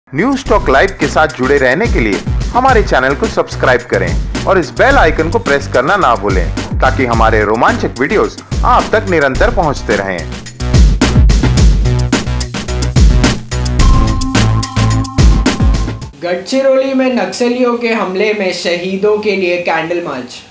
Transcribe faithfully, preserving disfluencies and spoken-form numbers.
News stock live के साथ जुड़े रहने के लिए हमारे चैनल को सब्सक्राइब करें और इस बेल आइकन को प्रेस करना ना भूलें ताकि हमारे रोमांचक वीडियोस आप तक निरंतर पहुंचते रहें। गढ़चिरौली में नक्सलियों के हमले में शहीदों के लिए कैंडल मार्च।